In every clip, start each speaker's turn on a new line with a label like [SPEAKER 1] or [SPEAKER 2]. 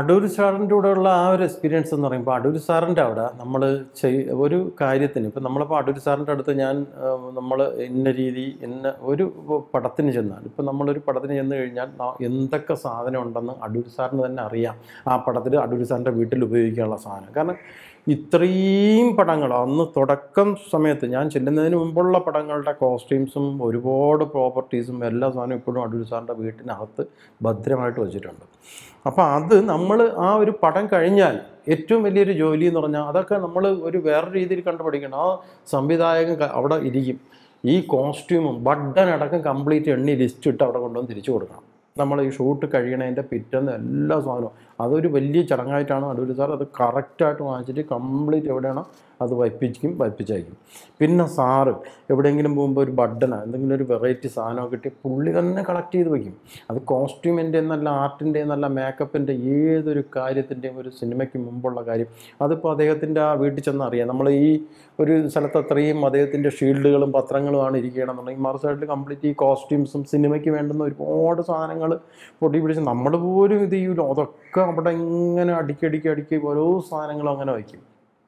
[SPEAKER 1] അടൂർ സാറിൻ്റെ കൂടെയുള്ള ആ ഒരു എക്സ്പീരിയൻസ് എന്ന് പറയുമ്പോൾ അടൂർ സാറിൻ്റെ അവിടെ നമ്മൾ ഒരു കാര്യത്തിന് ഇപ്പം നമ്മളിപ്പോൾ അടൂർ സാറിൻ്റെ അടുത്ത് നമ്മൾ ഇന്ന രീതി ഇന്ന ഒരു പടത്തിന് ചെന്നാൽ ഇപ്പം നമ്മളൊരു പടത്തിന് ചെന്ന് കഴിഞ്ഞാൽ എന്തൊക്കെ സാധനം ഉണ്ടെന്ന് അടൂർ സാറിന് തന്നെ അറിയാം. ആ പടത്തിൽ അടൂർ സാറിൻ്റെ വീട്ടിൽ ഉപയോഗിക്കാനുള്ള സാധനം. കാരണം ഇത്രയും പടങ്ങൾ അന്ന് തുടക്കം സമയത്ത് ഞാൻ ചെല്ലുന്നതിന് മുമ്പുള്ള പടങ്ങളുടെ കോസ്റ്റ്യൂംസും ഒരുപാട് പ്രോപ്പർട്ടീസും എല്ലാ സാധനവും ഇപ്പോഴും അടൂർ സാറിൻ്റെ വീട്ടിനകത്ത് ഭദ്രമായിട്ട് വെച്ചിട്ടുണ്ട്. അപ്പോൾ അത് നമ്മൾ ആ ഒരു പടം കഴിഞ്ഞാൽ ഏറ്റവും വലിയൊരു ജോലി എന്ന് പറഞ്ഞാൽ അതൊക്കെ നമ്മൾ ഒരു വേറെ രീതിയിൽ കണ്ടുപഠിക്കണം. ആ സംവിധായകൻ അവിടെ ഇരിക്കും, ഈ കോസ്റ്റ്യൂമും ബട്ടനടക്കം കംപ്ലീറ്റ് എണ്ണി ലിസ്റ്റ് ഇട്ട് അവിടെ കൊണ്ടുവന്ന് തിരിച്ചു കൊടുക്കണം. നമ്മൾ ഈ ഷൂട്ട് കഴിയണതിൻ്റെ പിറ്റേന്ന് എല്ലാ സാധനവും അതൊരു വലിയ ചടങ്ങായിട്ടാണ് അടൂർ സാർ അത് കറക്റ്റായിട്ട് വാങ്ങിച്ചിട്ട് കംപ്ലീറ്റ് എവിടെയാണോ അത് വയ്പ്പിച്ചയക്കും. പിന്നെ സാറ് എവിടെയെങ്കിലും പോകുമ്പോൾ ഒരു ബട്ടനോ എന്തെങ്കിലും ഒരു വെറൈറ്റി സാധനമോ കിട്ടി പുള്ളി തന്നെ കളക്ട് ചെയ്ത് വയ്ക്കും. അത് കോസ്റ്റ്യൂമിൻ്റെ എന്നല്ല ആർട്ടിൻ്റെ എന്നല്ല മേക്കപ്പിൻ്റെ ഏതൊരു കാര്യത്തിൻ്റെയും ഒരു സിനിമയ്ക്ക് മുമ്പുള്ള കാര്യം അതിപ്പോൾ അദ്ദേഹത്തിൻ്റെ ആ വീട്ടിൽ ചെന്ന് അറിയാം. നമ്മൾ ഈ ഒരു സ്ഥലത്ത് അത്രയും അദ്ദേഹത്തിൻ്റെ ഷീൽഡുകളും പത്രങ്ങളുമാണ് ഇരിക്കുകയാണെന്നുണ്ടെങ്കിൽ മറു സൈഡിൽ കംപ്ലീറ്റ് ഈ കോസ്റ്റ്യൂംസും സിനിമയ്ക്ക് വേണ്ടുന്ന ഒരുപാട് സാധനങ്ങൾ പൊടി പിടിച്ച് നമ്മൾ പോലും ഇത് ചെയ്യില്ല. അതൊക്കെ അവിടെ ഇങ്ങനെ അടുക്കി ഓരോ സാധനങ്ങളും അങ്ങനെ വയ്ക്കും.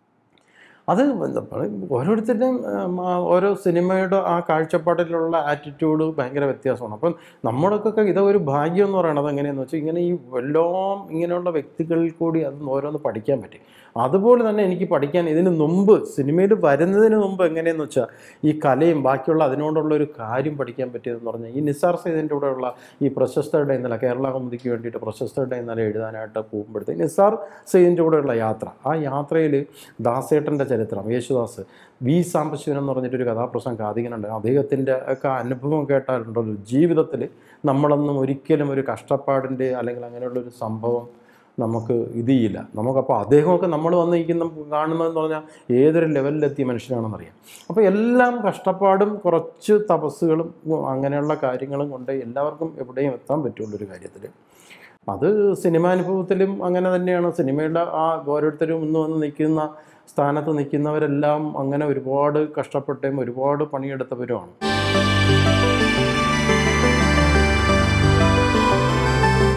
[SPEAKER 1] അത് ഓരോരുത്തരുടെയും ഓരോ സിനിമയുടെ ആ കാഴ്ചപ്പാടിലുള്ള ആറ്റിറ്റ്യൂഡ് ഭയങ്കര വ്യത്യാസമാണ്. അപ്പം നമ്മളൊക്കെ ഇതൊരു ഭാഗ്യം എന്ന് പറയണത് എങ്ങനെയാണെന്ന് വെച്ചാൽ ഇങ്ങനെ ഈ എല്ലാം ഇങ്ങനെയുള്ള വ്യക്തികളിൽ കൂടി അത് ഓരോന്ന് പഠിക്കാൻ പറ്റി. അതുപോലെ തന്നെ എനിക്ക് പഠിക്കാൻ ഇതിന് മുമ്പ് സിനിമയിൽ വരുന്നതിന് മുമ്പ് എങ്ങനെയെന്ന് വെച്ചാൽ ഈ കലയും ബാക്കിയുള്ള അതിനോടുള്ള ഒരു കാര്യം പഠിക്കാൻ പറ്റിയതെന്ന് പറഞ്ഞാൽ ഈ നിസാർ സയ്യിദിൻ്റെ കൂടെയുള്ള ഈ പ്രശസ്തരുടെ ഇന്നലെ കേരള കൗമുദിക്ക് വേണ്ടിയിട്ട് പ്രശസ്തരുടെ ഇന്നലെ എഴുതാനായിട്ട് പോകുമ്പോഴത്തേക്ക് നിസാർ സയ്യിദിൻ്റെ കൂടെയുള്ള യാത്ര, ആ യാത്രയിൽ ദാസേട്ടൻ്റെ ചരിത്രം, യേശുദാസ് വി സാംബശിവൻ എന്ന് പറഞ്ഞിട്ടൊരു കഥാപ്രസംഗം കാതികനുണ്ട്. അദ്ദേഹത്തിൻ്റെ ഒക്കെ അനുഭവം കേട്ടാലുണ്ടല്ലോ ജീവിതത്തിൽ നമ്മളൊന്നും ഒരിക്കലും ഒരു കഷ്ടപ്പാടിൻ്റെ അല്ലെങ്കിൽ അങ്ങനെയുള്ളൊരു സംഭവം നമുക്ക് ഇത് ചെയ്യില്ല. നമുക്കപ്പോൾ അദ്ദേഹമൊക്കെ നമ്മൾ വന്നിരിക്കുന്ന കാണുന്നതെന്ന് പറഞ്ഞാൽ ഏതൊരു ലെവലിലെത്തിയ മനുഷ്യനാണെന്നറിയാം. അപ്പോൾ എല്ലാം കഷ്ടപ്പാടും കുറച്ച് തപസ്സുകളും അങ്ങനെയുള്ള കാര്യങ്ങളും കൊണ്ട് എല്ലാവർക്കും എവിടെയും എത്താൻ പറ്റുള്ളൊരു കാര്യത്തിൽ അത് സിനിമാനുഭവത്തിലും അങ്ങനെ തന്നെയാണ്. സിനിമയുടെ ആ ഓരോരുത്തരും ഇന്ന് വന്ന് നിൽക്കുന്ന സ്ഥാനത്ത് നിൽക്കുന്നവരെല്ലാം അങ്ങനെ ഒരുപാട് കഷ്ടപ്പെട്ടയും ഒരുപാട് പണിയെടുത്തവരുമാണ്.